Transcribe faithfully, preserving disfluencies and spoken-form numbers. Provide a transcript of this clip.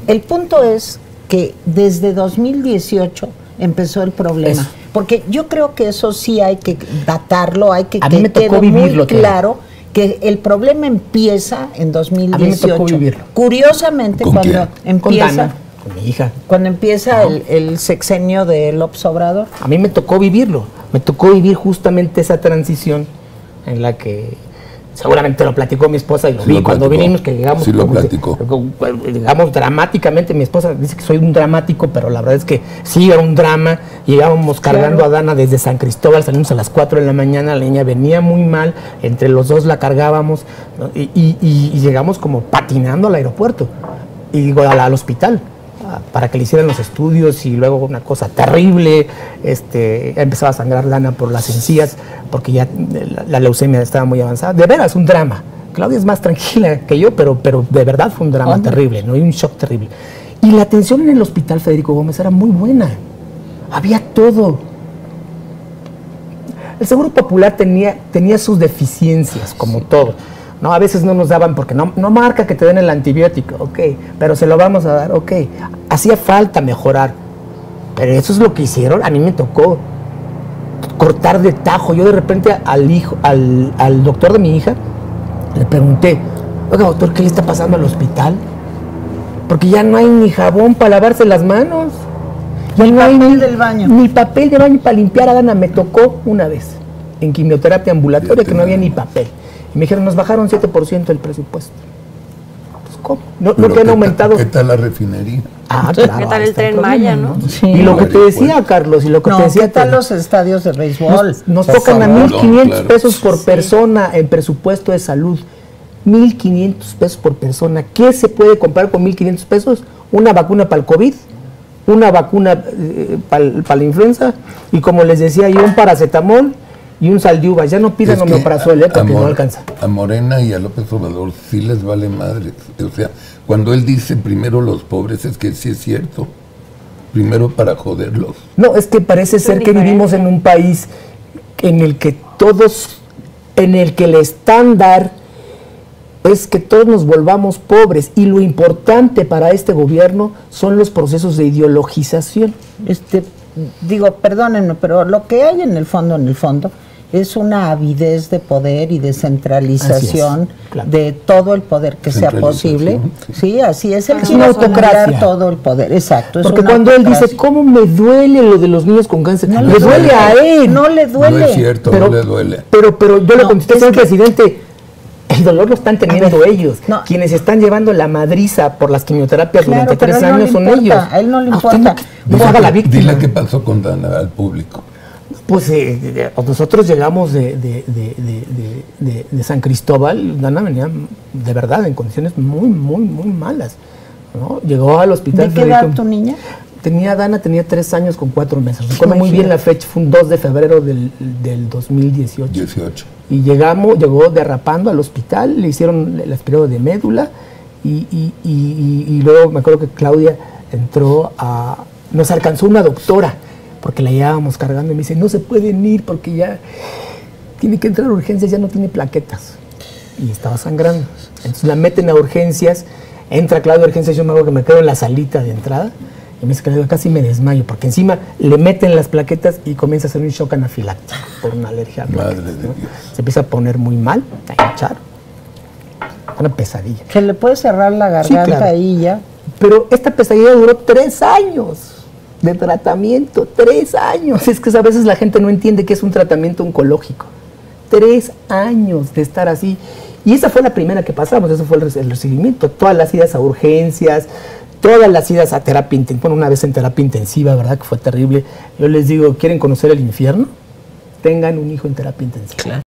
El punto es que desde dos mil dieciocho empezó el problema. Es. Porque yo creo que eso sí hay que datarlo, hay que a que mí me tocó quede muy vivirlo, claro que el problema empieza en dos mil dieciocho. A mí me tocó vivirlo. Curiosamente, ¿Con cuando quién? empieza... Con Dana, con mi hija. Cuando empieza el, el sexenio de López Obrador. A mí me tocó vivirlo. Me tocó vivir justamente esa transición en la que seguramente lo platicó mi esposa y lo sí vi lo cuando platicó. vinimos, que llegamos, sí lo platicó. llegamos dramáticamente. Mi esposa dice que soy un dramático, pero la verdad es que sí era un drama. Llegábamos cargando claro. a Dana desde San Cristóbal, salimos a las cuatro de la mañana, la niña venía muy mal, entre los dos la cargábamos, ¿no? y, y, y llegamos como patinando al aeropuerto y al, al hospital para que le hicieran los estudios, y luego una cosa terrible, este, empezaba a sangrar Dana por las encías porque ya la, la leucemia estaba muy avanzada. De veras, un drama. Claudia es más tranquila que yo, pero, pero de verdad fue un drama Hombre. terrible, ¿no? Y un shock terrible. Y la atención en el hospital Federico Gómez era muy buena. Había todo. El Seguro Popular tenía, tenía sus deficiencias, como sí. todo. No, a veces no nos daban porque no, no marca que te den el antibiótico, ok, pero se lo vamos a dar, ok. Hacía falta mejorar, pero eso es lo que hicieron. A mí me tocó cortar de tajo. Yo de repente al hijo, al, al doctor de mi hija, le pregunté, oiga doctor, ¿qué le está pasando al hospital? Porque ya no hay ni jabón para lavarse las manos. Ya no hay papel del baño. Ni papel de baño para limpiar a Dana. Me tocó una vez, en quimioterapia ambulatoria, que no había ni papel. Y me dijeron, nos bajaron siete por ciento el presupuesto. Pues, ¿cómo? No, no que han aumentado. ¿Qué tal la refinería? Ah, claro, ¿qué tal el Tren Maya, no? Sí. Y lo que te decía, Carlos, y lo que no, te decía... ¿qué tal los estadios de béisbol? Nos, nos tocan a mil quinientos pesos por sí. persona en presupuesto de salud. mil quinientos pesos por persona. ¿Qué se puede comprar con mil quinientos pesos? Una vacuna para el COVID, una vacuna eh, para, para la influenza, y como les decía yo, un paracetamol y un sal de uvas. Ya no pidan omeprazol, eh, porque no alcanza. A Morena y a López Obrador sí les vale madre. O sea, cuando él dice primero los pobres, es que sí es cierto. Primero para joderlos. No, es que parece ser que vivimos en un país en el que todos, en el que el estándar es que todos nos volvamos pobres, y lo importante para este gobierno son los procesos de ideologización. Este, digo, perdónenme, pero lo que hay en el fondo, en el fondo, es una avidez de poder y de centralización es, claro. de todo el poder que sea posible. Sí, sí así es. Él es quiere autocracia. todo el poder, exacto. Porque es cuando autocracia. él dice, ¿cómo me duele lo de los niños con cáncer? No le, le duele, duele a él. No le duele. No es cierto, pero, no le duele. Pero, pero yo le no, contesté al presidente, el dolor lo están teniendo ver, ellos. No. Quienes están llevando la madriza por las quimioterapias claro, durante tres años no son importa, ellos. A él no le importa. No, no haga la víctima. Dile qué pasó con Dana al público. Pues eh, nosotros llegamos de, de, de, de, de, de San Cristóbal. Dana venía de verdad en condiciones muy, muy, muy malas, ¿no? Llegó al hospital. ¿De qué edad tu niña? Tenía, Dana tenía tres años con cuatro meses. Recuerdo muy bien la fecha, fue un dos de febrero del, del dos mil dieciocho. dieciocho. Y llegamos, llegó derrapando al hospital, le hicieron el aspirado de médula, y, y, y, y, y luego me acuerdo que Claudia entró a... Nos alcanzó una doctora, porque la llevábamos cargando, y me dice, no se pueden ir porque ya tiene que entrar a urgencias, ya no tiene plaquetas. Y estaba sangrando. Entonces la meten a urgencias, entra Claudia a urgencias, yo me acuerdo que me quedo en la salita de entrada, y me dice que casi me desmayo, porque encima le meten las plaquetas y comienza a hacer un shock anafiláctico por una alergia a plaquetas, Madre de ¿no? Dios. Se empieza a poner muy mal, a hinchar. Una pesadilla. Se le puede cerrar la garganta sí, claro. ahí ya. Pero esta pesadilla duró tres años de tratamiento, tres años. Es que a veces la gente no entiende que es un tratamiento oncológico. Tres años de estar así. Y esa fue la primera que pasamos, eso fue el recibimiento. Todas las idas a urgencias, todas las idas a terapia intensiva, bueno, una vez en terapia intensiva, ¿verdad? Que fue terrible. Yo les digo, ¿quieren conocer el infierno? Tengan un hijo en terapia intensiva. Claro.